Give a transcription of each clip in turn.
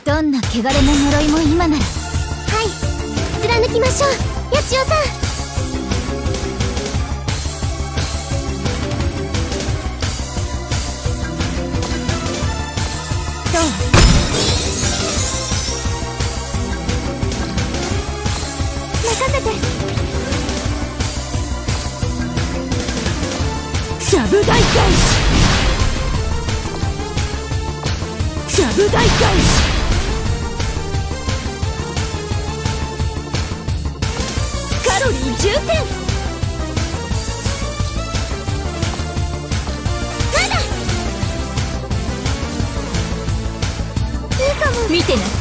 どんな汚れも呪いも今なら。はい、貫きましょう、八千代さん。どう？任せて。 ちゃぶ台返し、ちゃぶ台返し、カロリー10点。 まだいいかも。 見てなさい。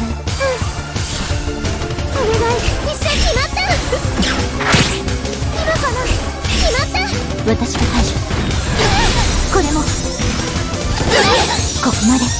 お願い、一瞬決まった。今かな。決まった。 私が排除。 これもここまで。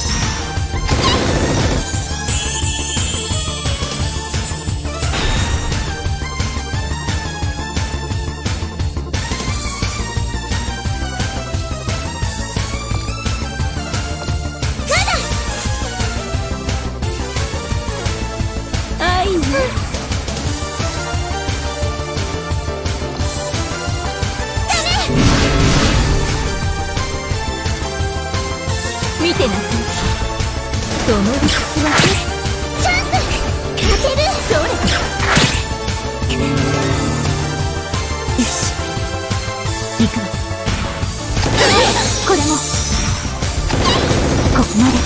見てなさい。その理屈はチャンス。負ける。 それ。よし、行くわ。これもここまで。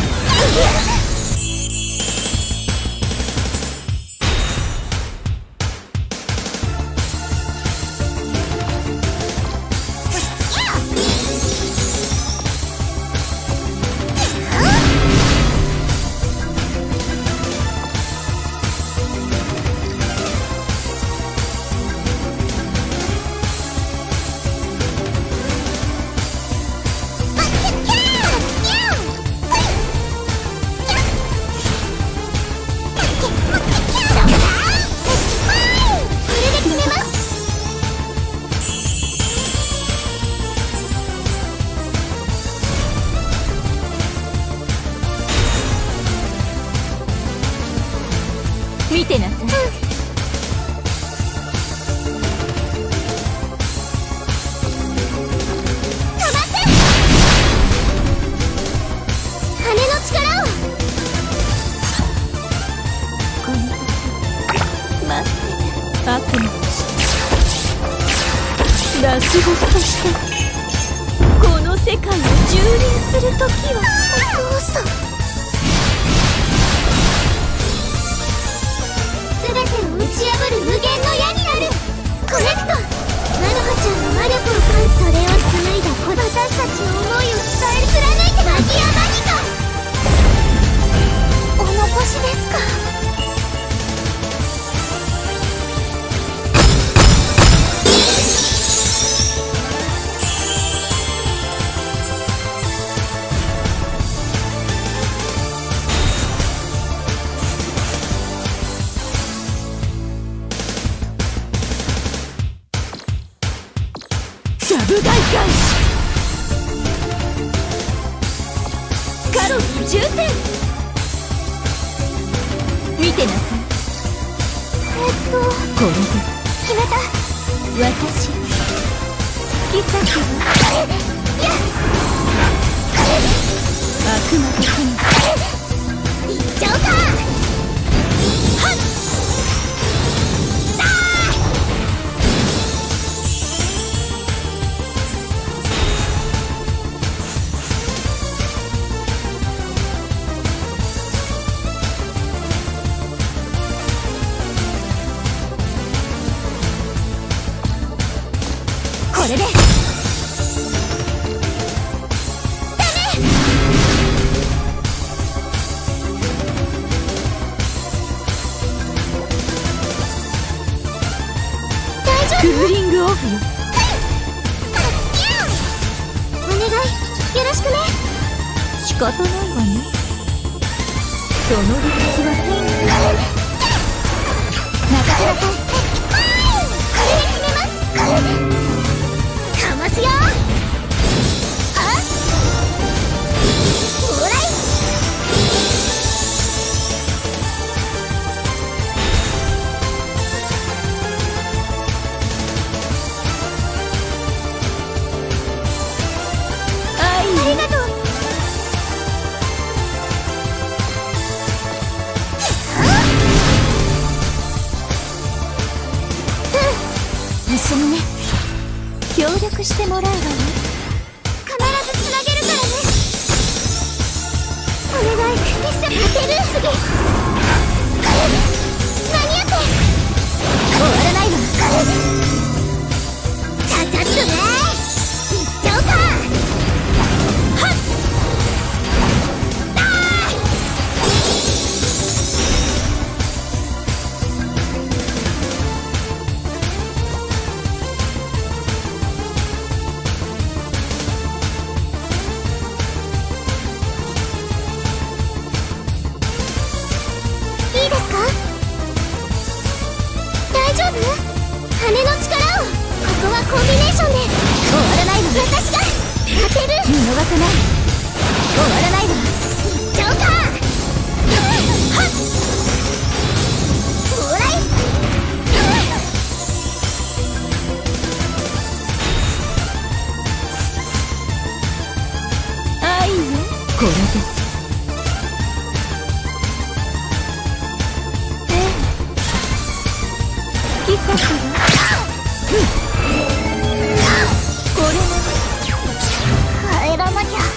見てなさい。 羽の力を。 この時待ってた悪魔としてラスボスとしてこの世界を蹂躙する時は。 お父さん、全てを打ち破る無限の矢になる。コネクト。まどかちゃんの魔力を感じ、それを紡いだ私たちの思いを伝え貫いて。マギアマギか。お残しですか。 ちゃぶ台返し、カロリー10点。見てなさい。これで決めた。 私キサキは悪魔と神。 いっちゃおうか。はっ。これでクーリングオフよ。 お願い、よろしくね。 仕方ないわね。その理屈は変。 任せなさい。これで決めます。かますよ。あっ、もらい。 力してもらうわね。 必ずつなげるからね。お願い、一緒に当てる。次間に合って終わらないわ。ちゃちゃっとね、いっちゃおうか。はっいいですか？大丈夫？羽の力を。ここはコンビネーションで終わらないわ。私が当てる。見逃さない。終わらないわ。いっちゃおうか。はっほらい。 愛よ、これで。好きさからこれは帰らなきゃ。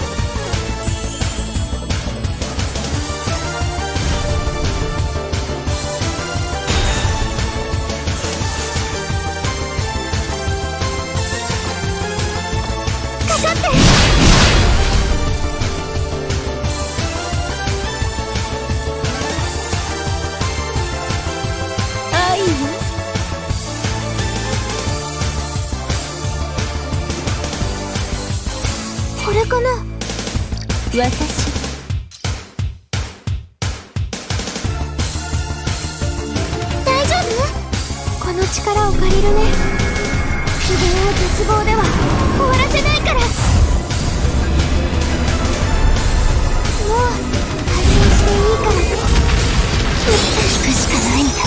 かかって。 愛よ、 これかな。 私大丈夫？この力を借りるね。自分を絶望では終わらせないから。もう安心していいからね。引くしかないんだ。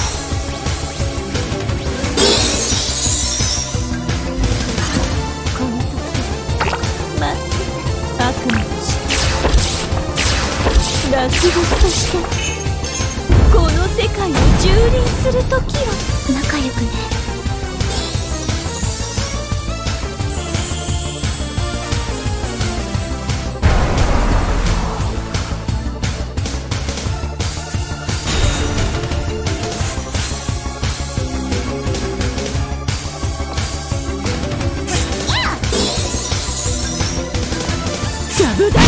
この時待ってた悪魔の死、ラスボスとしてこの世界を蹂躙する時を。 仲良くね。 ジャブダイ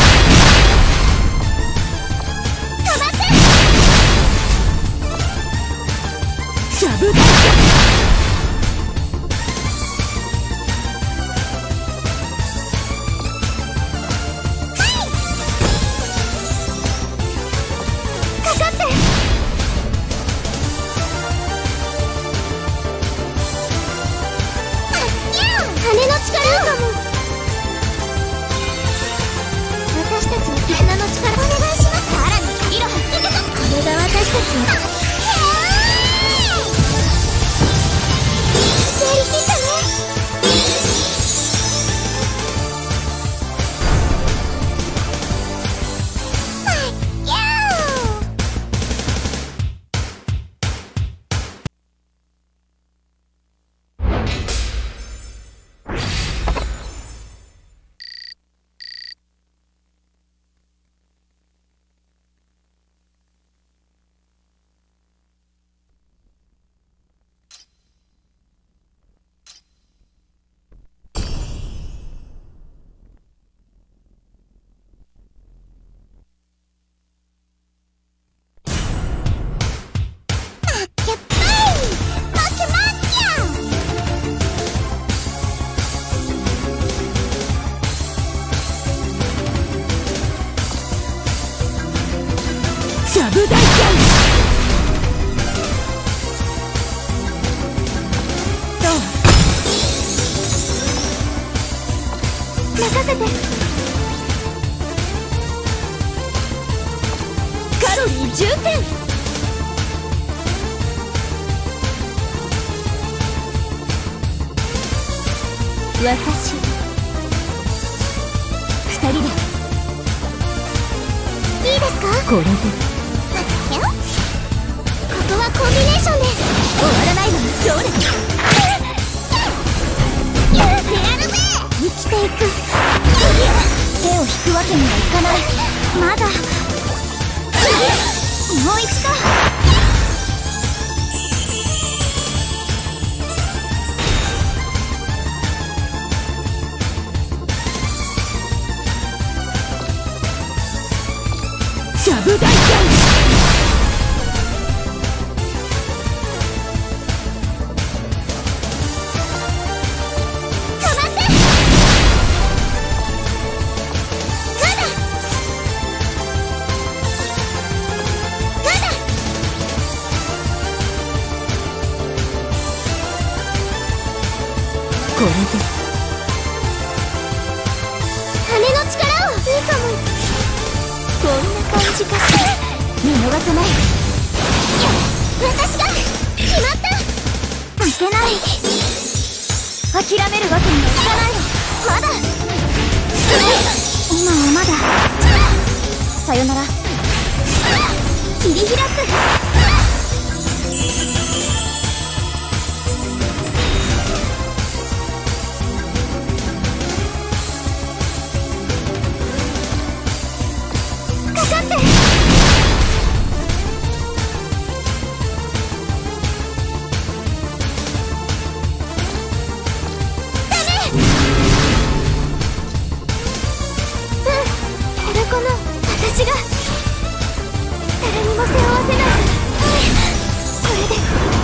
飛ばせ。 ジャブダイかかって。羽の力かも。私たちの絆の力お願いします。さらに色はっけてた。これが私たちのやりきったね。 ジャブダイ任せて。 カロリー10点。私2人でいいですか？ これでここはコンビネーションで終わらないわ。 それしていく。手を引くわけにはいかない。まだ。もう一度。 ジャブ大返し。これで羽の力を。いいかも。 こんな感じかしら。 見逃さない。私が決まった。負けない。 諦めるわけにはいかないの。 まだ。今はまだ。 さよなら。 切り開く。私が誰にも背負わせない。これで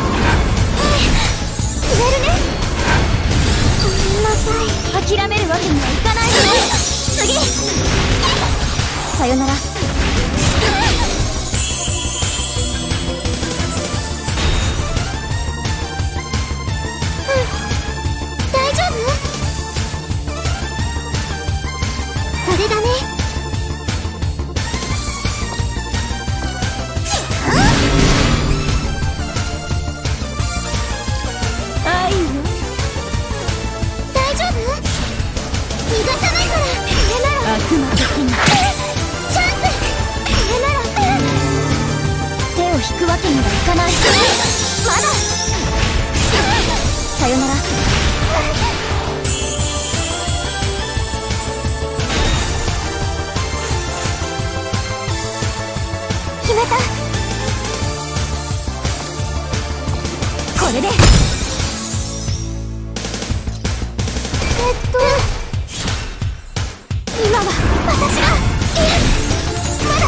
決めるね。ごめんなさい。 諦めるわけにはいかないの。 次。 さよなら。 大丈夫？それだね。 悪魔的にチャンス。これなら。 手を引くわけにはいかない。 まだ。 さよなら。 決めた。 これで。 今は私が。まだ。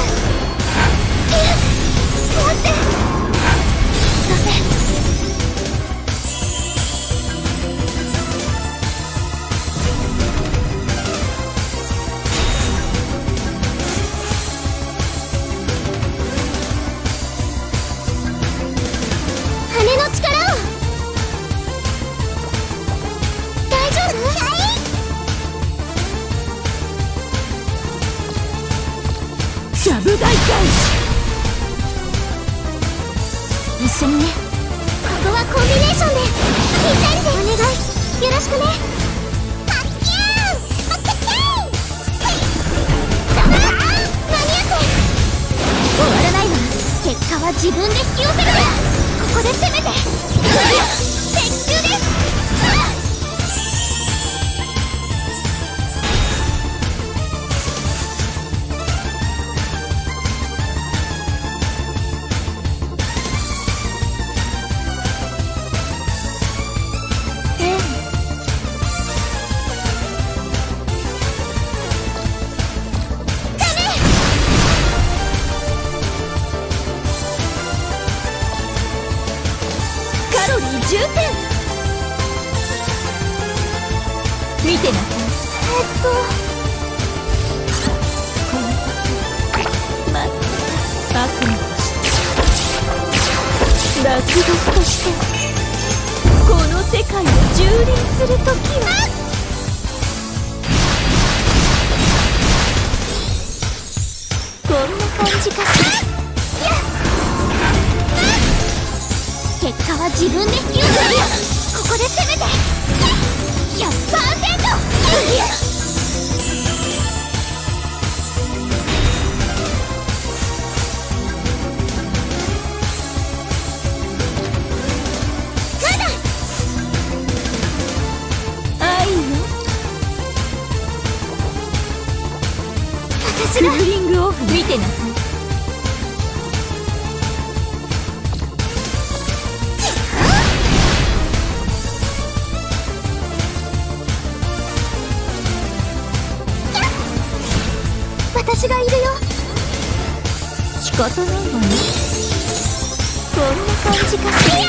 待って。ダメ。羽の力を。大丈夫？ ジャブ大返し。一緒にね。 ここはコンビネーションで。ぴったりで。お願い。よろしくね。パッキューン。パッキューン。ダメだ。間に合って。 終わらないわ。 結果は自分で引き寄せる。ここで攻めて。鉄球です。 10点。見てなさい。この悪魔としてラスボスとしてこの世界を蹂躙するときは。こんな感じかしら。 結果は自分で引き寄せる。ここで攻めて。100%。 愛よ。 けなさい。 私がいるよ。 仕方ないわね。こんな感じかしら。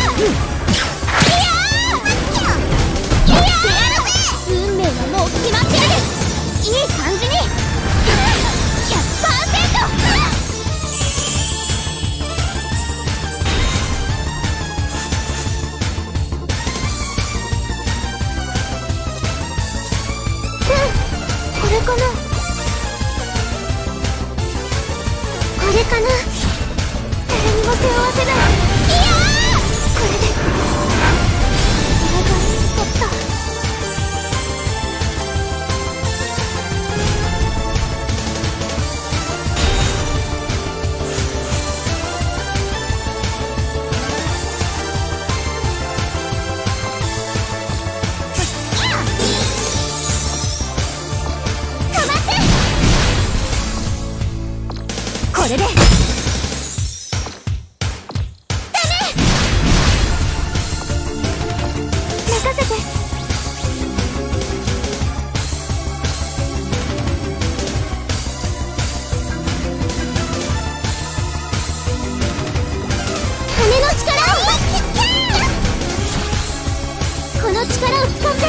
運命はもう決まってる。いい感じに 100%。 これかな。これかな。誰にも背負わせない。これで裏側に取った。これで任せて。羽の力をこの力を使って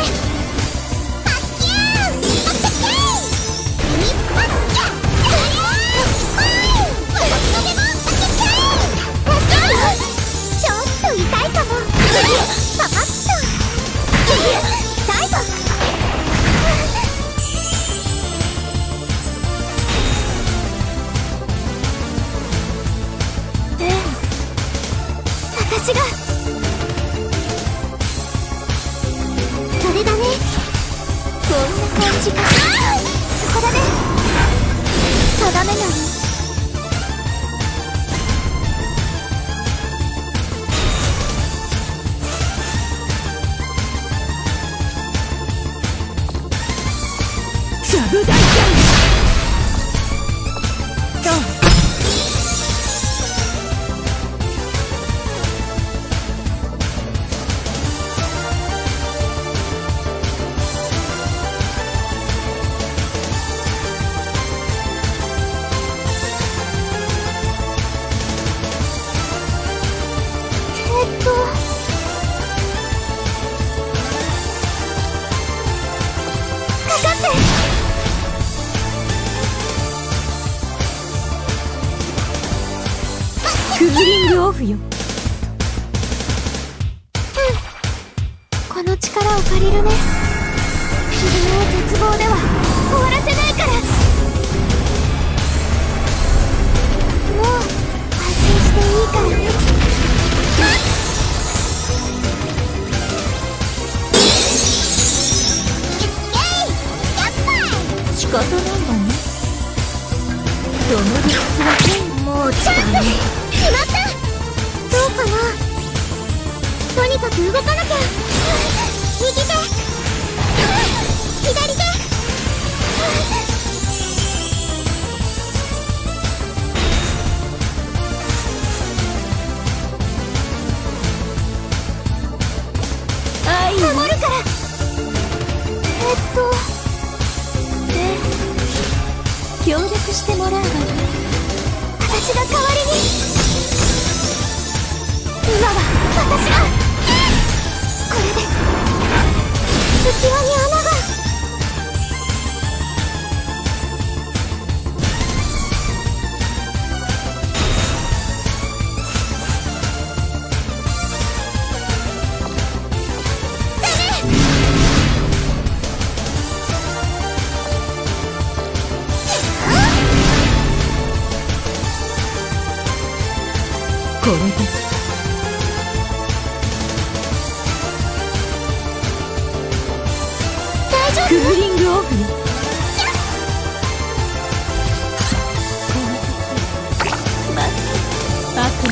ちょっと痛いかも。パパッと最後。私がそれだね。 こんな感じか。 そこだね。 定めない。ジャブダイどう。 かかって。 クーリングオフよ。 この力を借りるね。昼寝を絶望では終わらせないから。もう安心していいからね。 仕方ないわね。その理屈はもうチャンス決まった。どうかな。とにかく動かなきゃ。右手左手。守るから。 協力してもらうわね。 私が代わりに。今は私が。これで浮き輪に穴が。 これで大丈夫。 クーリングオフよ。悪魔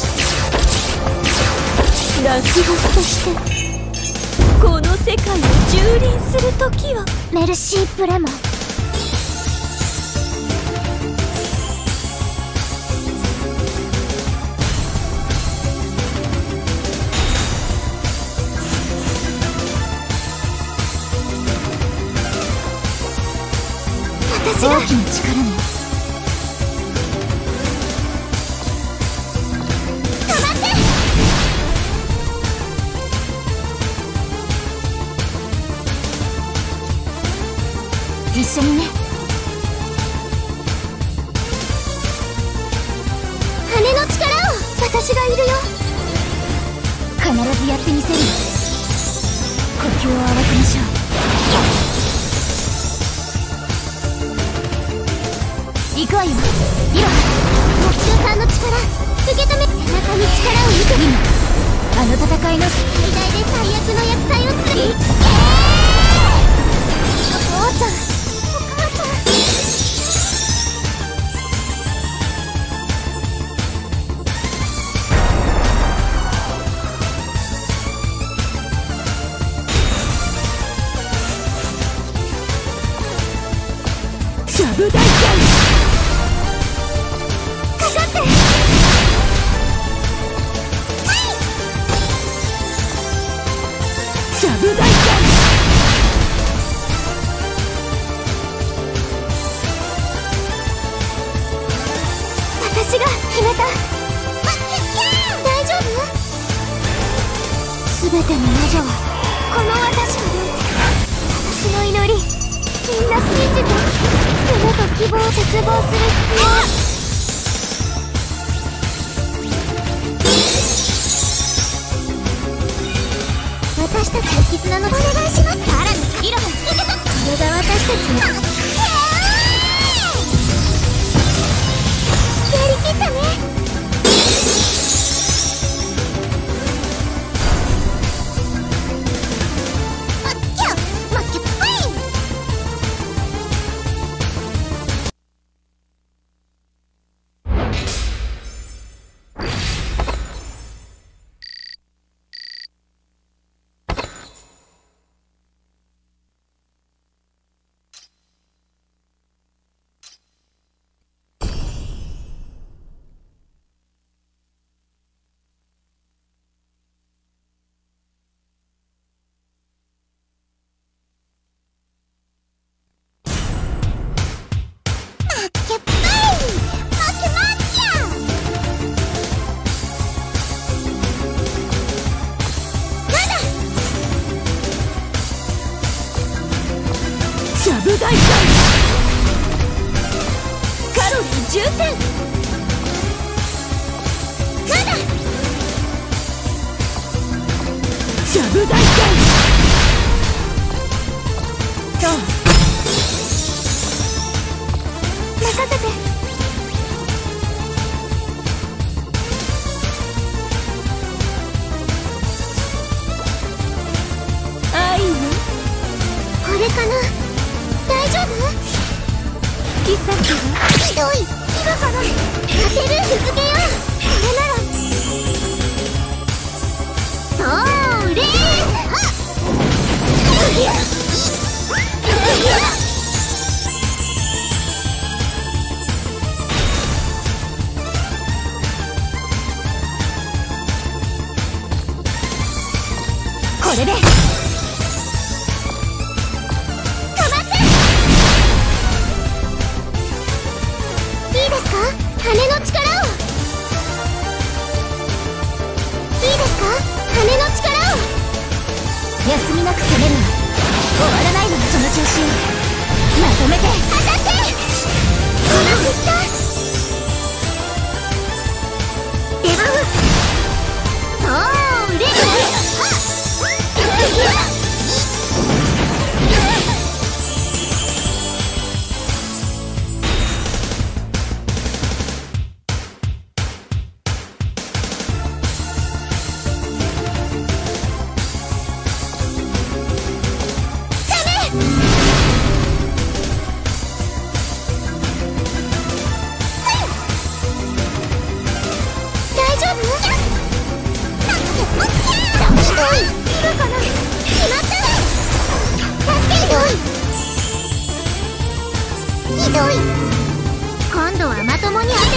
ラスボスとしてこの世界を蹂躙する時は。 メルシープレモン。 私が大きな力ね。止まって。一緒にね。羽の力を。私がいるよ。必ずやってみせる。呼吸を合わせましょう。行くわよ、イロハ。モキオさんの力受け止め。背中に力を抜く。今あの戦いの最大で最悪の厄災を釣り。お父さん、お母さん。シャブ大ちゃんかかって。シャブ大ちゃん。私が決めた。大丈夫？すべての魔女はこの私の私の祈り。みんな信じて。夢と希望を絶望する必要。私たちの絆のお願いします。さらにイロハ、これが私たちのやりきったね。シャブ大ちゃんカロリー10点。まだシャブ大ちゃんと任せて。愛ね。これかな。大丈夫？キサキはひどい。今から当てる。続けよう。これなら。それはっ。これで羽の力を。いいですか？羽の力を。休みなく攻めるわ。終わらないのがその調子よ。まとめて当たって。この振った出番。それ今度はまともに当てる。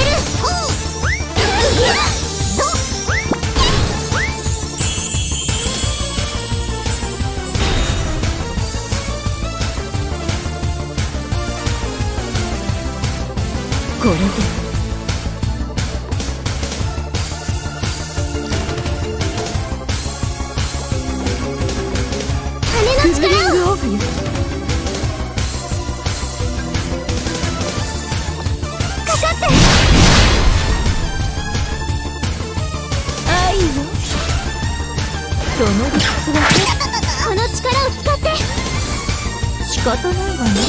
その理屈はこの力を使って仕方ないわね。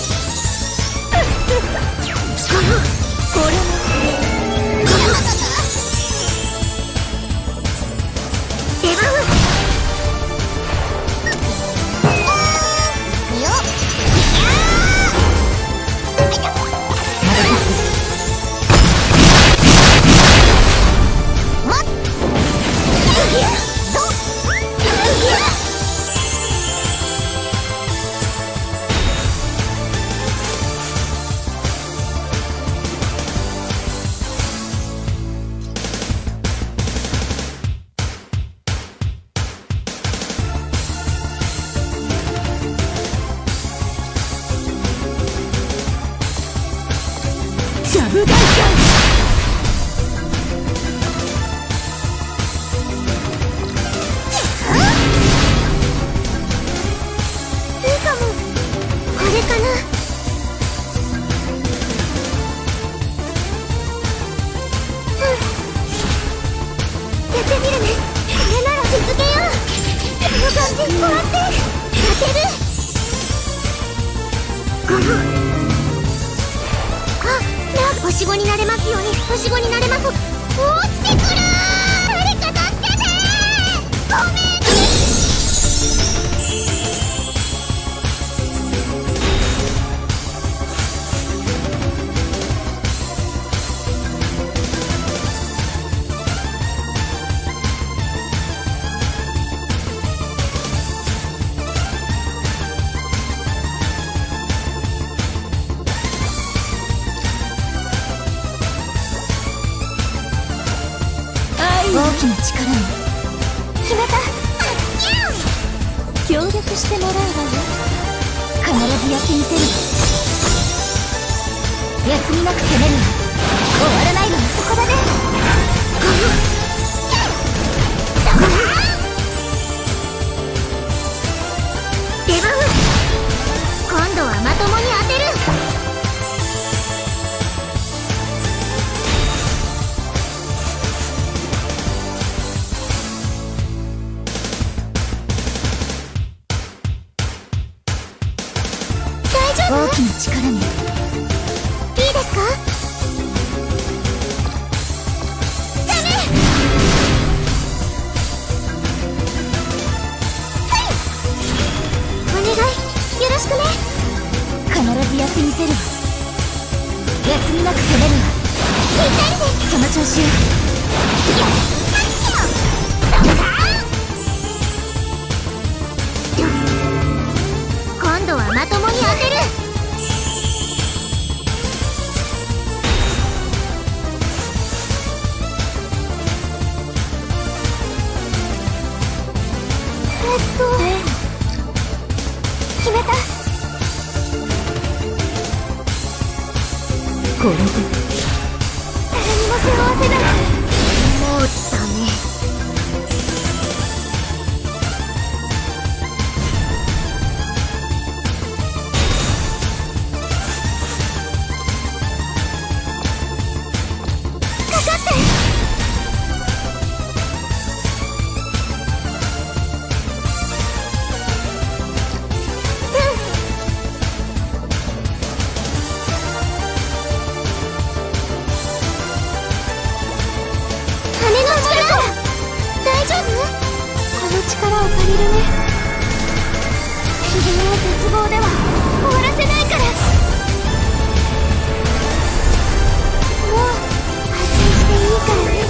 これも出番よっジャブ大会。 いいかも。これかな。やってみるね。これなら続けよう。この感じもらって当てる。星5になれますように。星5になれます。落ちてくる。誰か助けて。ごめん。 大きな力に決めた。 協力してもらうわよ。必ずやってみせる。休みなく攻めるわ。終わらないわ。 そこだね。出番。今度はまともに当てる。 大きな力に。いいですか。ダメ。お願いよろしくね。 必ずやってみせるわ。休みなく攻めるわ。 ぴったりです。 その調子よ。 今度はまともに当てる。決めた。 これで誰にも背負わせない。もうダメ。かかって。力を借りるね。自分を絶望では終わらせないから。もう発信していいからね。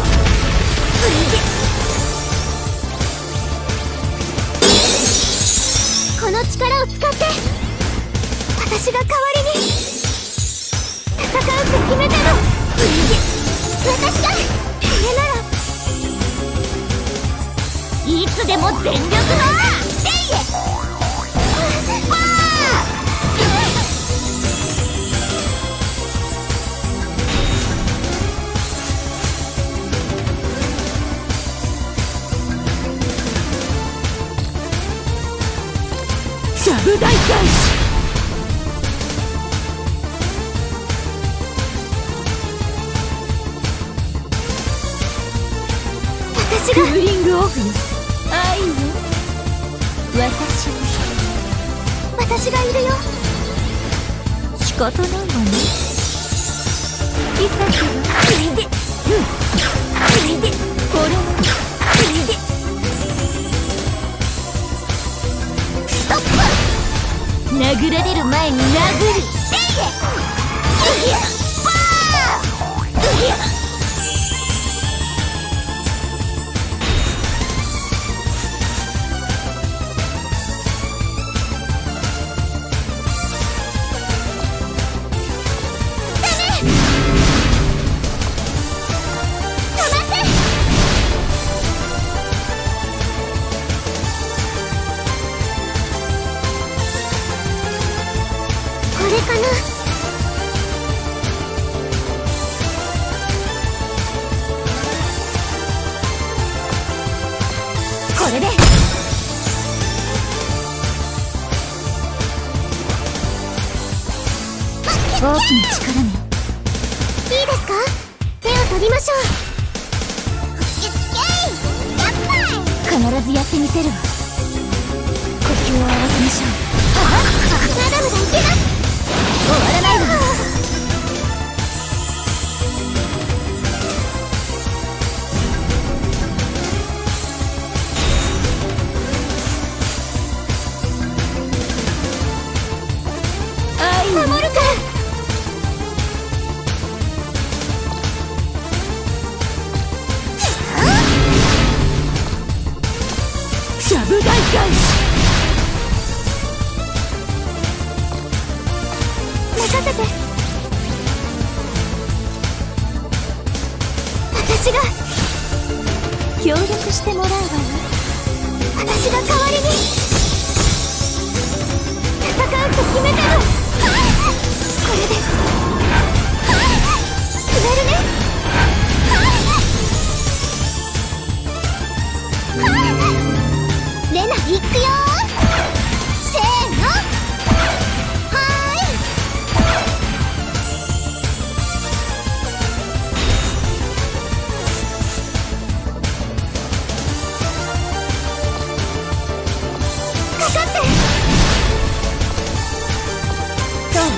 この力を使って私が代わりに戦うって決めたの。私がこれならいつでも全力のせいへ。 ジャブ大返し。 私がクーリングオフよ。 愛よ、 私がいるよ。 仕方ないわね。いさきはこれはストップ。 殴られる前に殴る。 これかな。これで大きな力ね。 いいですか。手を取りましょう。 必ずやってみせるわ。呼吸を合わせましょう。 マダムがいけます。 終わらないわ。 守るから。 ちゃぶ台返し。 任せて。私が協力してもらうわよ。 私が代わりに戦うと決めたの。これで決めるね。レナ行くよ。せーの。はーい。かかって。 どう？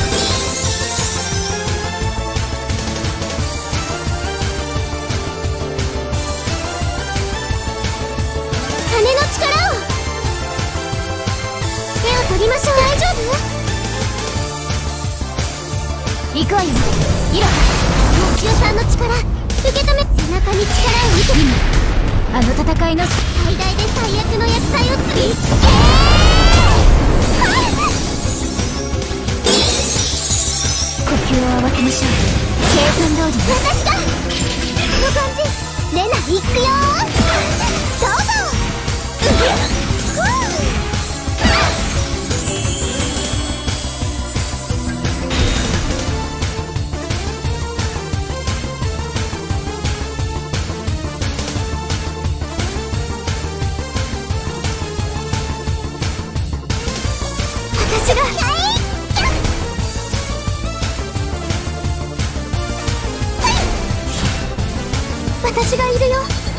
羽の力を。手を取りましょう。大丈夫？ 行くわよ。イロハ。 もちおさんの力受け止め。背中に力を見て。 あの戦いの最大で最悪の厄災を次。 呼吸を合わせましょう。計算通りね。 私がこの感じ。レナ行くよ。どうぞ。私が私がいるよ。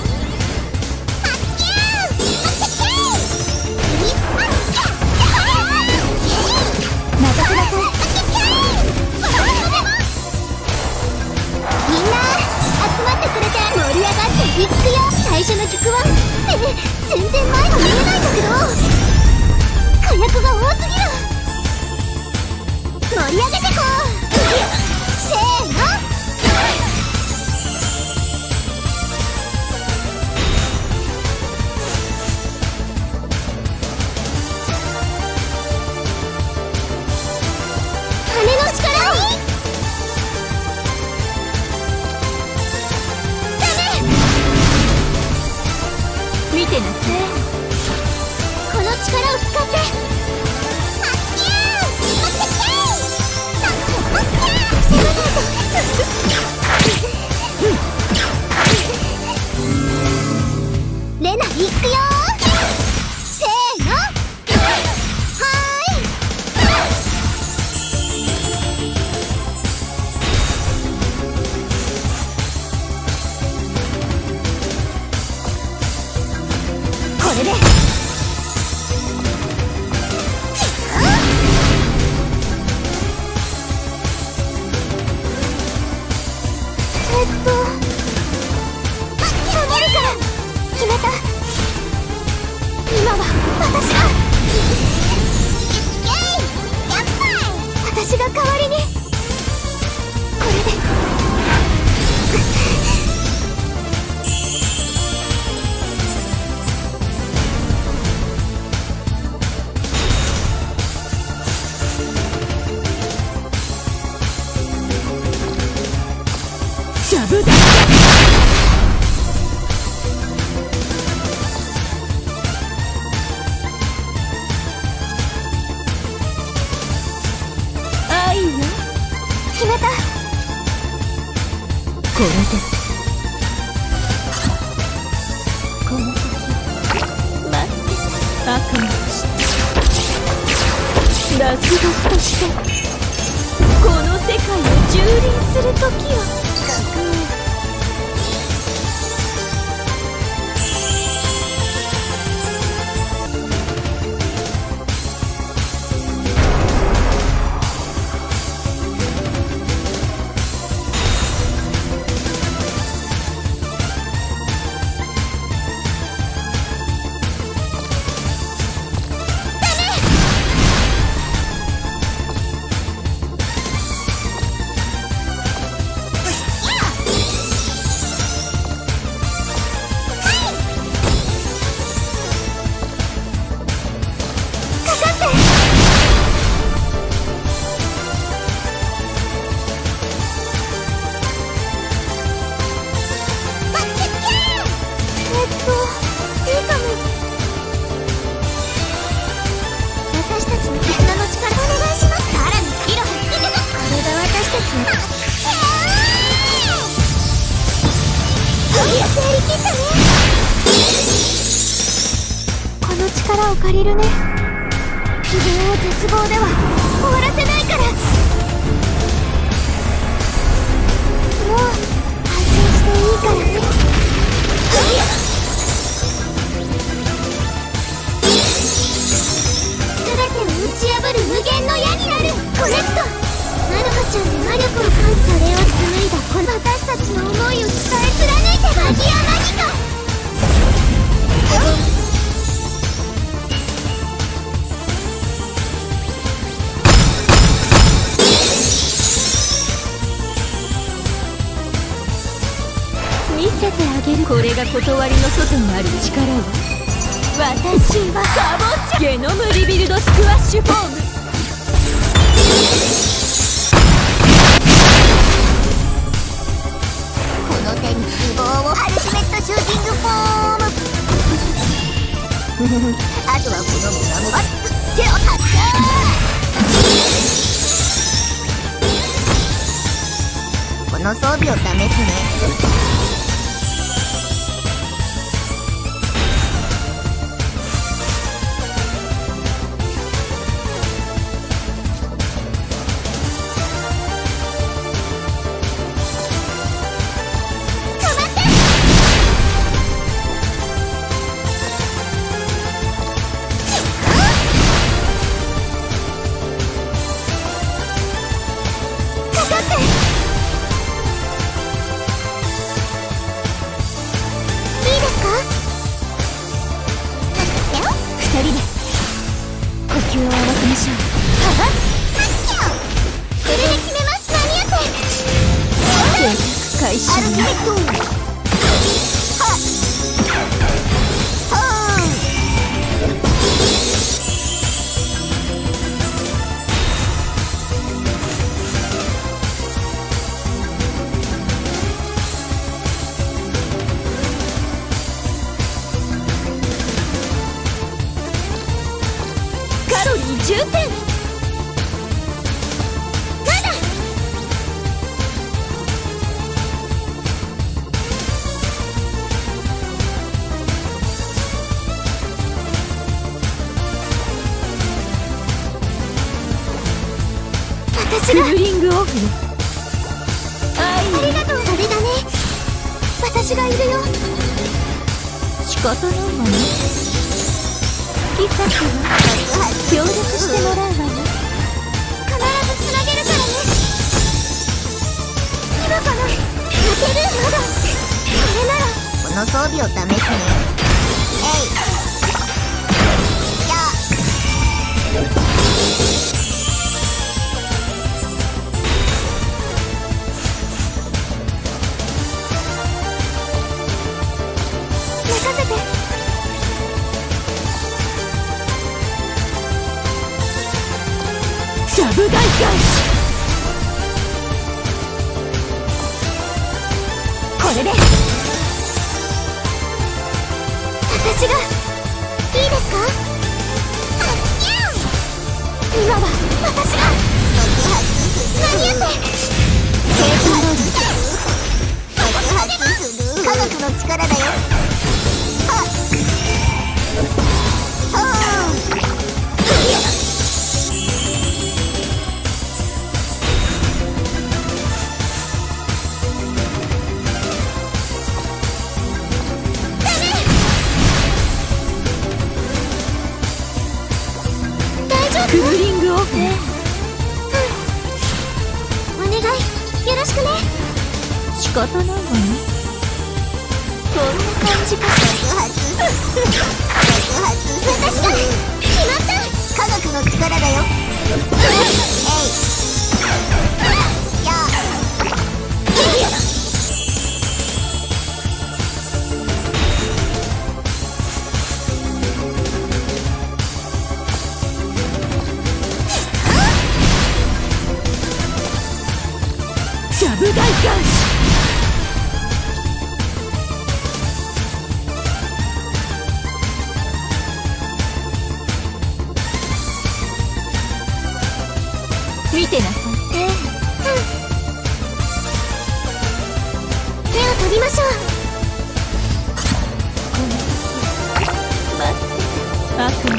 任せなさい。みんな集まってくれて盛り上がっていくよ。最初の曲は全然前が見えないんだけど火薬が多すぎる。盛り上げてこう。せーの。羽の力を。ダメ。 見てなさい。 この力を使って攻めないと。 この時待ってた。悪魔としてラスボスとしてこの世界を蹂躙する時を。 この力を借りるね。自分を絶望では終わらせないから。もう安心していいからね。全てを打ち破る無限の矢になるコネクト。まどかちゃんに魔力を感じ、それを紡いだこの私たちの思いを伝え貫いてマギアマギカ。 見せてあげる。これが断りの外にある力を。私はサボッチャゲノムリビルドスクワッシュフォーム。 この手に希望をアルティメットシューティングフォーム。あとはこのムラムバッツ手をタッチャー。この装備を試すね。 クーリングオフ。 ありがとう。それだね。私がいるよ。 仕方ないわね。キサキは協力してもらうわね。 必ずつなげるからね。今かな。負ける。まだこれなら。この装備を試すね。えい。や任せて。 ジャブ大返し。これで私がいいですか。今は私が間に合って。科学の力だよ。はっ仕方ないわね。こんな感じか。 私が決まった。科学の力だよ。 ジャブ大返し。見てなさい。 手を取りましょう。 待って、悪魔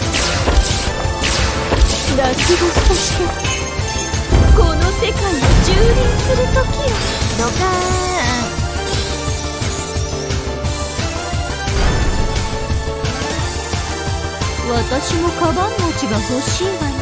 ラスボスとしてこの世界を蹂躙する時よ。 ドカーン。 私もカバン持ちが欲しいわね。